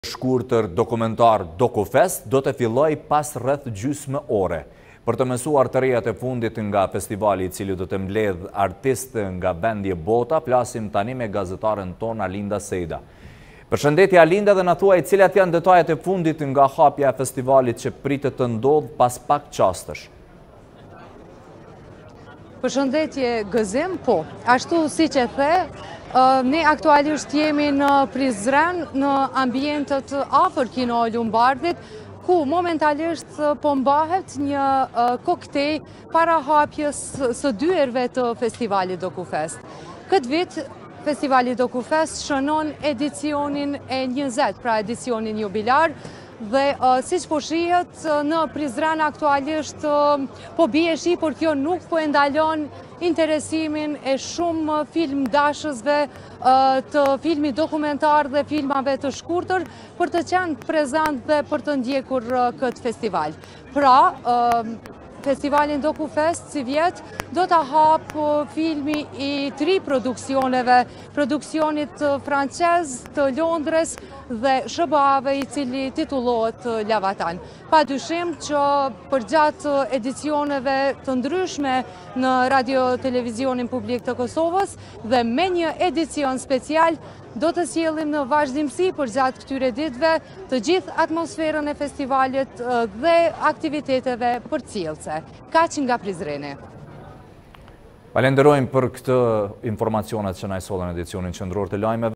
Shkurtër dokumentar DokuFest do të filloj pas rreth gjysmë ore. Për të mësuar të rejat e fundit nga festivali i cili do të mbledh artistë nga vendje bota, plasim tani me gazetaren ton Alinda Sejda. Përshëndetje Alinda dhe na thuaj cilat janë detajet e fundit nga hapja e festivalit që pritet të ndodh pas pak qastësh. Përshëndetje Gëzim, po, ashtu si që the, ne aktualisht jemi në Prizren, në ambientet afër Kino Lumbardit, ku momentalisht po mbahet një koktej para hapjes së dyerve të festivalit DokuFest. Këtë vit, festivali DokuFest shënon edicionin e 20, pra edicionin jubilar, dhe si që po shihet në Prizren aktualisht po bie shi, por kjo nuk po e ndalon interesimin e shumë film dashësve të filmit dokumentar dhe filmave të shkurtër për të qenë prezent dhe për të ndjekur këtë festival. Pra, festivalin DokuFest si vjet do të hapë filmi i 3 produksionit francez të Londres dhe SBA-ve i cili titullohet Lavatan. Pa dyshim që përgjatë edicioneve të ndryshme në radio-televizionin publik të Kosovës dhe me një edicion special do të sjellim në vazhdimsi përgjatë këtyre ditëve të gjithë atmosferën e festivalit dhe aktiviteteve përcjellëse. Kaq nga Prizreni. Falenderojmë për këtë informacionet që na i sollën edicionin qendror të lajmeve.